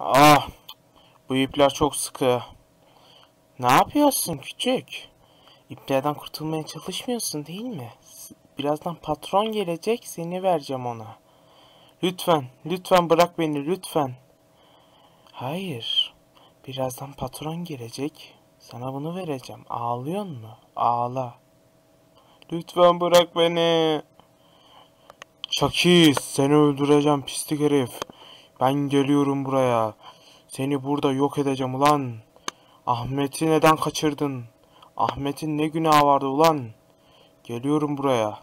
Ah, bu ipler çok sıkı. Ne yapıyorsun küçük? İplerden kurtulmaya çalışmıyorsun değil mi? Birazdan patron gelecek, seni vereceğim ona. Lütfen, lütfen bırak beni, lütfen. Hayır, birazdan patron gelecek. Sana bunu vereceğim. Ağlıyor mu? Ağla. Lütfen bırak beni. Chucky, seni öldüreceğim pislik herif. Ben geliyorum buraya. Seni burada yok edeceğim ulan. Ahmet'i neden kaçırdın? Ahmet'in ne günahı vardı ulan? Geliyorum buraya.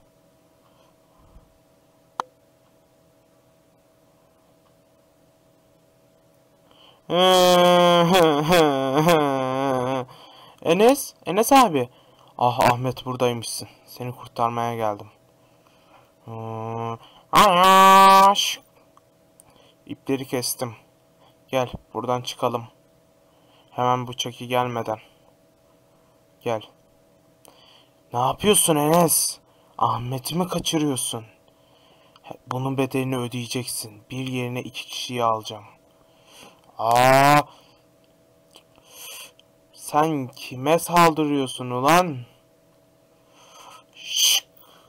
Enes, Enes abi. Ah Ahmet buradaymışsın. Seni kurtarmaya geldim. Ayaş. İpleri kestim. Gel buradan çıkalım. Hemen bu çeki gelmeden. Gel. Ne yapıyorsun Enes? Ahmet'i mi kaçırıyorsun? Bunun bedelini ödeyeceksin. Bir yerine iki kişiyi alacağım. Aa, sen kime saldırıyorsun ulan? Şşş.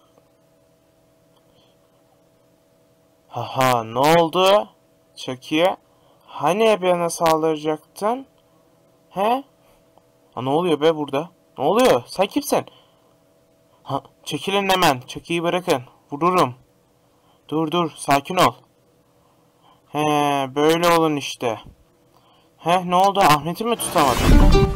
Haha, ne oldu? Chucky'ye? Hani bana saldıracaktın? He? Ha, ne oluyor be burada? Ne oluyor? Sen kimsin? Ha, çekilin hemen. Chucky'yi bırakın. Vururum. Dur dur, sakin ol. He, böyle olun işte. He, ne oldu? Ahmet'i mi tutamadın?